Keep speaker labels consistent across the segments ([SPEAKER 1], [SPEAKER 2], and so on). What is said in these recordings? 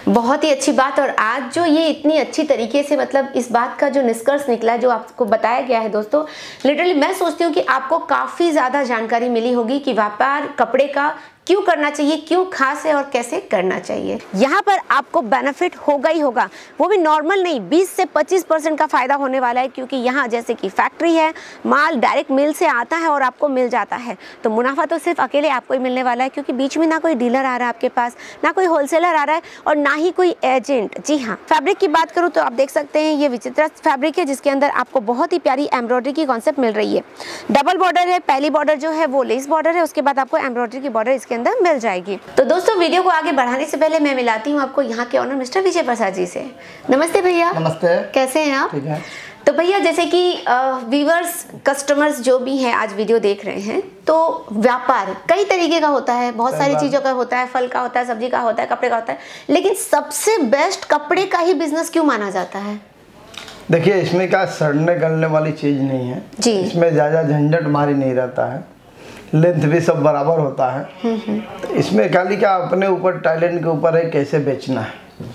[SPEAKER 1] बहुत ही अच्छी बात। और आज जो ये इतनी अच्छी तरीके से मतलब इस बात का जो निष्कर्ष निकला है, जो आपको बताया गया है दोस्तों, लिटरली मैं सोचती हूँ कि आपको काफ़ी ज़्यादा जानकारी मिली होगी कि व्यापार कपड़े का क्यों करना चाहिए, क्यों खास है और कैसे करना चाहिए। यहाँ पर आपको बेनिफिट होगा ही होगा, वो भी नॉर्मल नहीं, 20 से 25% का फायदा होने वाला है, क्योंकि यहाँ जैसे कि फैक्ट्री है, माल डायरेक्ट मिल से आता है और आपको मिल जाता है। तो मुनाफा तो सिर्फ अकेले आपको ही मिलने वाला है, क्योंकि बीच में ना कोई डीलर आ रहा है आपके पास, ना कोई होलसेलर आ रहा है और ना ही कोई एजेंट। जी हाँ, फैब्रिक की बात करूँ तो आप देख सकते हैं ये विचित्रा फैब्रिक है, जिसके अंदर आपको बहुत ही प्यारी एम्ब्रॉयडरी की कॉन्सेप्ट मिल रही है। डबल बॉर्डर है, पहली बॉर्डर जो है वो लेस बॉर्डर है, उसके बाद आपको एम्ब्रॉयडरी की बॉर्डर इसके अंदर मिल जाएगी। तो दोस्तों वीडियो को आगे बढ़ाने से पहले मैं मिलाती हूँ आपको यहाँ के ऑनर मिस्टर विजय प्रसाद जी से। नमस्ते भैया।
[SPEAKER 2] नमस्ते।
[SPEAKER 1] कैसे हैं आप?
[SPEAKER 2] ठीक है।
[SPEAKER 1] तो भैया जैसे कि व्यूअर्स कस्टमर्स जो भी हैं आज वीडियो देख रहे हैं, तो व्यापार कई तरीके का होता है, बहुत सारी चीज़ों का होता है, फल का होता है, सब्जी का होता है, कपड़े का होता है, लेकिन सबसे बेस्ट कपड़े का ही बिजनेस क्यों माना जाता है?
[SPEAKER 2] देखिए, इसमें क्या सड़ने गलने वाली चीज़ नहीं है जी। इसमें ज़्यादा झंझट मारी नहीं रहता है, लेंथ भी सब बराबर होता है। तो इसमें खाली क्या अपने ऊपर टैलेंट के ऊपर है कैसे बेचना है,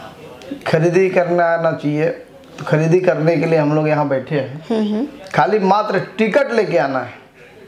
[SPEAKER 2] खरीदी करना आना चाहिए। तो खरीदी करने के लिए हम लोग यहाँ बैठे हैं, खाली मात्र टिकट लेके आना है।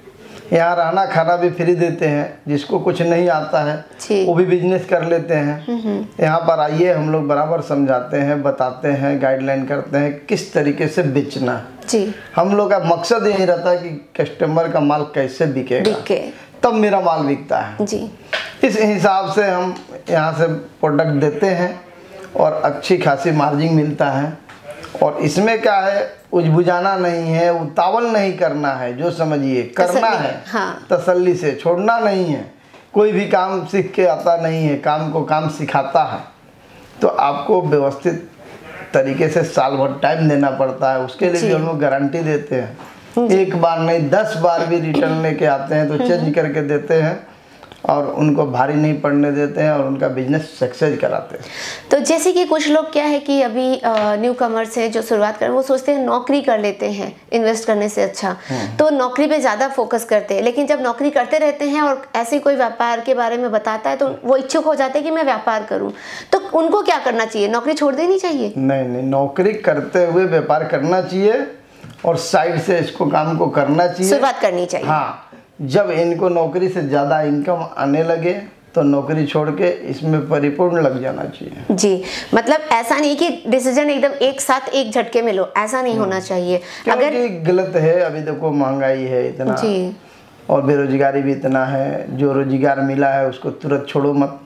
[SPEAKER 2] यहाँ रहना खाना भी फ्री देते हैं, जिसको कुछ नहीं आता है वो भी बिजनेस कर लेते हैं। यहाँ पर आइए, हम लोग बराबर समझाते हैं, बताते हैं, गाइडलाइन करते हैं किस तरीके से बेचना है जी। हम लोग का मकसद यही रहता है कि कस्टमर का माल कैसे बिकेगा, तब मेरा माल बिकता है जी। इस हिसाब से हम यहाँ से प्रोडक्ट देते हैं और अच्छी खासी मार्जिन मिलता है। और इसमें क्या है, उजबुझाना नहीं है, उतावल नहीं करना है, जो समझिए करना है हाँ। तसल्ली से, छोड़ना नहीं है। कोई भी काम सीख के आता नहीं है, काम को काम सिखाता है। तो आपको व्यवस्थित तरीके से साल भर टाइम देना पड़ता है, उसके लिए भी हम लोग गारंटी देते हैं। एक बार नहीं 10 बार भी रिटर्न लेके आते हैं तो चेंज करके देते हैं और उनको भारी नहीं पड़ने देते हैं और उनका बिजनेस सक्सेस कराते हैं।
[SPEAKER 1] तो जैसे कि कुछ लोग क्या है कि अभी न्यू कमर्स है जो शुरुआत कर, वो सोचते हैं नौकरी कर लेते हैं इन्वेस्ट करने से अच्छा, तो नौकरी पे ज़्यादा फोकस करते हैं। लेकिन जब नौकरी करते रहते हैं और ऐसे कोई व्यापार के बारे में बताता है तो वो इच्छुक हो जाते हैं कि मैं व्यापार करूँ, तो उनको क्या करना चाहिए? नौकरी छोड़ देनी चाहिए?
[SPEAKER 2] नहीं, नौकरी करते हुए व्यापार करना चाहिए और साइड से इसको काम को करना चाहिए,
[SPEAKER 1] शुरुआत करनी चाहिए।
[SPEAKER 2] हाँ, जब इनको नौकरी से ज़्यादा इनकम आने लगे तो नौकरी छोड़ के इसमें परिपूर्ण लग जाना चाहिए जी।
[SPEAKER 1] मतलब ऐसा नहीं कि डिसीजन एकदम एक साथ एक झटके में लो, ऐसा नहीं होना चाहिए।
[SPEAKER 2] अगर गलत है, अभी देखो महंगाई है इतना जी और बेरोजगारी भी इतना है, जो रोजगार मिला है उसको तुरंत छोड़ो मत।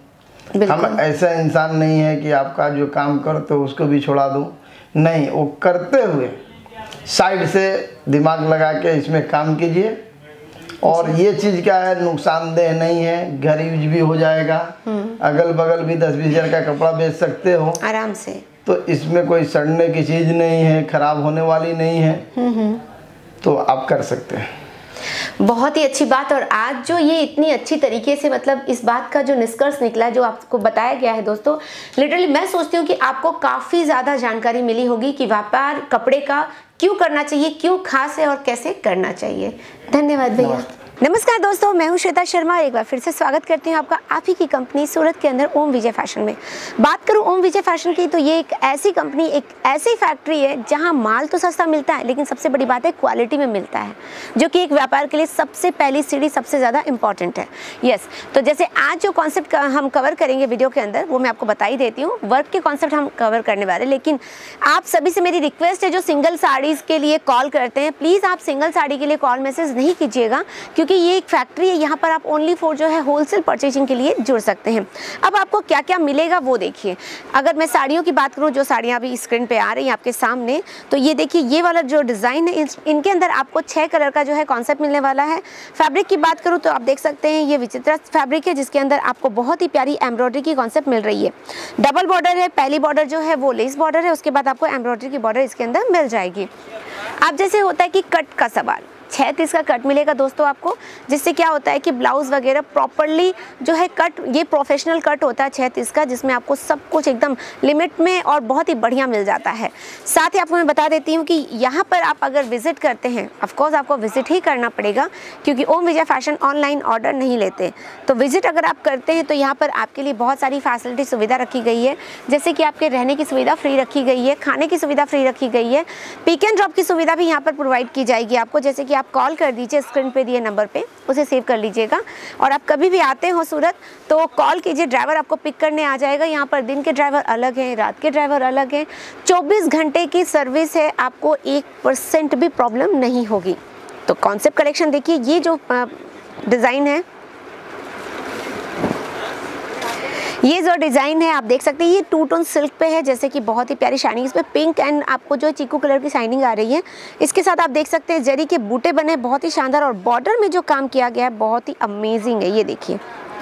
[SPEAKER 2] हम ऐसा इंसान नहीं है कि आपका जो काम करते हो उसको भी छोड़ा दूँ, नहीं, वो करते हुए साइड से दिमाग लगा के इसमें काम कीजिए। और ये चीज़ क्या है, नुकसानदेह नहीं है, घर यूज भी हो जाएगा, अगल बगल भी 10-20 हज़ार का कपड़ा बेच सकते हो
[SPEAKER 1] आराम से।
[SPEAKER 2] तो इसमें कोई सड़ने की चीज़ नहीं है, खराब होने वाली नहीं है, तो आप कर सकते हैं।
[SPEAKER 1] बहुत ही अच्छी बात। और आज जो ये इतनी अच्छी तरीके से मतलब इस बात का जो निष्कर्ष निकला है, जो आपको बताया गया है दोस्तों, लिटरली मैं सोचती हूँ कि आपको काफ़ी ज़्यादा जानकारी मिली होगी कि व्यापार कपड़े का क्यों करना चाहिए, क्यों खास है और कैसे करना चाहिए। धन्यवाद भैया। नमस्कार दोस्तों, मैं हूं श्वेता शर्मा। एक बार फिर से स्वागत करती हूं आपका आप ही की कंपनी सूरत के अंदर ओम विजय फैशन में। बात करूं ओम विजय फैशन की तो ये एक ऐसी कंपनी, एक ऐसी फैक्ट्री है जहां माल तो सस्ता मिलता है, लेकिन सबसे बड़ी बात है क्वालिटी में मिलता है, जो कि एक व्यापार के लिए सबसे पहली सीढ़ी, सबसे ज़्यादा इंपॉर्टेंट है। यस, तो जैसे आज जो कॉन्सेप्ट हम कवर करेंगे वीडियो के अंदर, वो मैं आपको बता ही देती हूँ। वर्क के कॉन्सेप्ट हम कवर करने वाले, लेकिन आप सभी से मेरी रिक्वेस्ट है, जो सिंगल साड़ीज़ के लिए कॉल करते हैं, प्लीज़ आप सिंगल साड़ी के लिए कॉल मैसेज नहीं कीजिएगा, क्योंकि ये एक फैक्ट्री है, यहाँ पर आप ओनली फॉर जो है होलसेल परचेजिंग के लिए जुड़ सकते हैं। अब आपको क्या क्या मिलेगा वो देखिए। अगर मैं साड़ियों की बात करूँ, जो साड़ियाँ अभी स्क्रीन पे आ रही हैं आपके सामने, तो ये देखिए, ये वाला जो डिज़ाइन है, इनके अंदर आपको 6 कलर का जो है कॉन्सेप्ट मिलने वाला है। फैब्रिक की बात करूँ तो आप देख सकते हैं ये विचित्रा फैब्रिक है, जिसके अंदर आपको बहुत ही प्यारी एम्ब्रॉयडरी की कॉन्सेप्ट मिल रही है। डबल बॉर्डर है, पहली बॉर्डर जो है वो लेस बॉर्डर है, उसके बाद आपको एम्ब्रॉयडरी की बॉर्डर इसके अंदर मिल जाएगी। अब जैसे होता है कि कट का सवाल, 36 का कट मिलेगा दोस्तों आपको, जिससे क्या होता है कि ब्लाउज वगैरह प्रॉपरली जो है कट, ये प्रोफेशनल कट होता है 36 का, जिसमें आपको सब कुछ एकदम लिमिट में और बहुत ही बढ़िया मिल जाता है। साथ ही आपको मैं बता देती हूँ कि यहाँ पर आप अगर विजिट करते हैं, ऑफकोर्स आपको विजिट ही करना पड़ेगा क्योंकि Om Vijay fashion online order नहीं लेते, तो विजिट अगर आप करते हैं तो यहाँ पर आपके लिए बहुत सारी फैसिलिटी सुविधा रखी गई है, जैसे कि आपके रहने की सुविधा फ्री रखी गई है, खाने की सुविधा फ्री रखी गई है, पिक एंड ड्रॉप की सुविधा भी यहाँ पर प्रोवाइड की जाएगी आपको, जैसे कि आप कॉल कर दीजिए स्क्रीन पे दिए नंबर पे, उसे सेव कर लीजिएगा और आप कभी भी आते हो सूरत तो कॉल कीजिए, ड्राइवर आपको पिक करने आ जाएगा। यहाँ पर दिन के ड्राइवर अलग हैं, रात के ड्राइवर अलग हैं, 24 घंटे की सर्विस है, आपको 1% भी प्रॉब्लम नहीं होगी। तो कॉन्सेप्ट कलेक्शन देखिए, ये जो डिज़ाइन है, ये जो डिज़ाइन है आप देख सकते हैं, ये 2 टोन सिल्क पे है, जैसे कि बहुत ही प्यारी शाइनिंग, इसमें पिंक एंड आपको जो चीकू कलर की शाइनिंग आ रही है। इसके साथ आप देख सकते हैं जरी के बूटे बने बहुत ही शानदार, और बॉर्डर में जो काम किया गया है बहुत ही अमेजिंग है। ये देखिए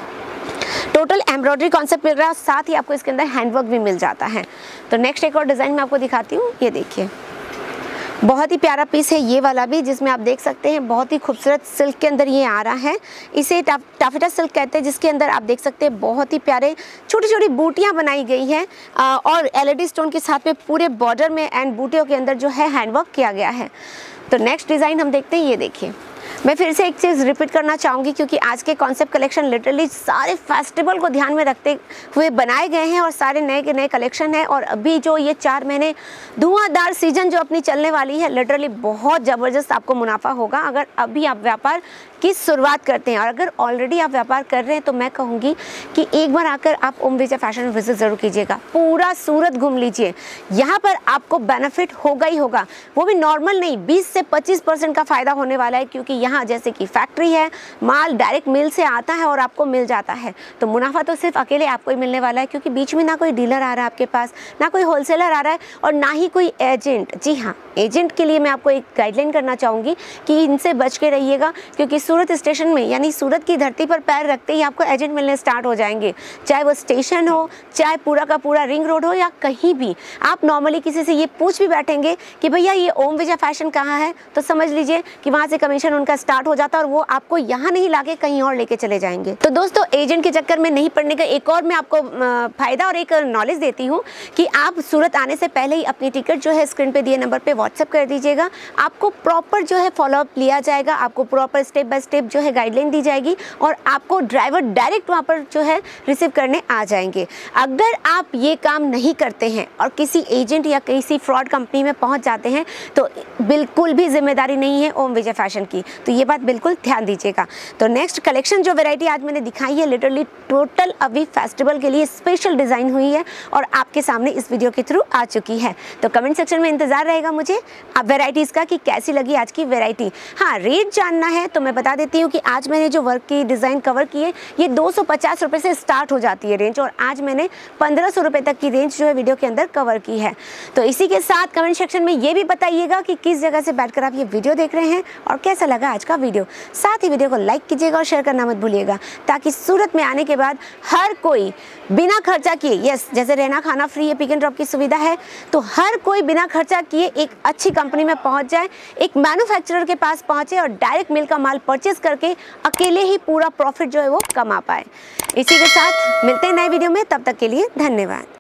[SPEAKER 1] टोटल एम्ब्रॉयडरी कॉन्सेप्ट मिल रहा है, साथ ही आपको इसके अंदर हैंडवर्क भी मिल जाता है। तो नेक्स्ट एक और डिज़ाइन मैं आपको दिखाती हूँ, ये देखिए बहुत ही प्यारा पीस है ये वाला भी, जिसमें आप देख सकते हैं बहुत ही खूबसूरत सिल्क के अंदर ये आ रहा है। इसे टाफेटा सिल्क कहते हैं, जिसके अंदर आप देख सकते हैं बहुत ही प्यारे छोटी छोटी बूटियां बनाई गई हैं और LED स्टोन के साथ में पूरे बॉर्डर में एंड बूटियों के अंदर जो है हैंडवर्क किया गया है। तो नेक्स्ट डिज़ाइन हम देखते हैं, ये देखिए मैं फिर से एक चीज़ रिपीट करना चाहूँगी क्योंकि आज के कॉन्सेप्ट कलेक्शन लिटरली सारे फेस्टिवल को ध्यान में रखते हुए बनाए गए हैं और सारे नए के नए कलेक्शन हैं। और अभी जो ये 4 महीने धुआंधार सीजन जो अपनी चलने वाली है, लिटरली बहुत ज़बरदस्त आपको मुनाफा होगा अगर अभी आप व्यापार की शुरुआत करते हैं। और अगर ऑलरेडी आप व्यापार कर रहे हैं तो मैं कहूँगी कि एक बार आकर आप ओम विजय फैशन में विजिट ज़रूर कीजिएगा, पूरा सूरत घूम लीजिए, यहाँ पर आपको बेनिफिट होगा ही होगा, वो भी नॉर्मल नहीं, 20 से 25% का फ़ायदा होने वाला है क्योंकि यहाँ जैसे कि फैक्ट्री है, माल डायरेक्ट मिल से आता है और आपको मिल जाता है। तो मुनाफा तो सिर्फ अकेले आपको ही मिलने वाला है क्योंकि बीच में ना कोई डीलर आ रहा है आपके पास, ना कोई होलसेलर आ रहा है और ना ही कोई एजेंट। जी हाँ, एजेंट के लिए मैं आपको एक गाइडलाइन करना चाहूँगी कि इनसे बच के रहिएगा क्योंकि सूरत स्टेशन में यानी सूरत की धरती पर पैर रखते ही आपको एजेंट मिलने स्टार्ट हो जाएंगे, चाहे वो स्टेशन हो, चाहे पूरा का पूरा रिंग रोड हो या कहीं भी। आप नॉर्मली किसी से ये पूछ भी बैठेंगे कि भैया ये ओम विजय फैशन कहाँ है, तो समझ लीजिए कि वहाँ से कमीशन उनका स्टार्ट हो जाता है और वो आपको यहाँ नहीं लाके कहीं और लेके चले जाएंगे। तो दोस्तों एजेंट के चक्कर में नहीं पड़ने का एक और मैं आपको फायदा और एक नॉलेज देती हूँ कि आप सूरत आने से पहले ही अपनी टिकट जो है स्क्रीन पे दिए नंबर पे व्हाट्सएप कर दीजिएगा, आपको प्रॉपर जो है फॉलोअप लिया जाएगा, आपको प्रॉपर स्टेप बाय स्टेप जो है गाइडलाइन दी जाएगी और आपको ड्राइवर डायरेक्ट वहाँ पर जो है रिसीव करने आ जाएंगे। अगर आप ये काम नहीं करते हैं और किसी एजेंट या किसी फ्रॉड कंपनी में पहुँच जाते हैं तो बिल्कुल भी जिम्मेदारी नहीं है ओम विजय फैशन की, तो ये बात बिल्कुल ध्यान दीजिएगा। तो नेक्स्ट कलेक्शन जो वैरायटी आज मैंने दिखाई है लिटरली टोटल अभी फेस्टिवल के लिए स्पेशल डिज़ाइन हुई है और आपके सामने इस वीडियो के थ्रू आ चुकी है। तो कमेंट सेक्शन में इंतजार रहेगा मुझे आप वैरायटीज़ का कि कैसी लगी आज की वैरायटी। हाँ, रेट जानना है तो मैं बता देती हूँ कि आज मैंने जो वर्क की डिज़ाइन कवर की है ये 250 रुपये से स्टार्ट हो जाती है रेंज और आज मैंने 1500 रुपये तक की रेंज जो है वीडियो के अंदर कवर की है। तो इसी के साथ कमेंट सेक्शन में ये भी बताइएगा कि किस जगह से बैठकर आप ये वीडियो देख रहे हैं और कैसा लगा आज का वीडियो। साथ ही वीडियो को लाइक कीजिएगा और शेयर करना मत भूलिएगा ताकि सूरत में आने के बाद हर कोई बिना खर्चा किए, यस जैसे रहना खाना फ्री है, पिक एंड ड्रॉप की सुविधा है, तो हर कोई बिना खर्चा किए एक अच्छी कंपनी में पहुंच जाए, एक मैन्युफैक्चरर के पास पहुंचे और डायरेक्ट मिल का माल परचेज करके अकेले ही पूरा प्रॉफिट जो है वो कमा पाए। इसी के साथ मिलते हैं नए वीडियो में, तब तक के लिए धन्यवाद।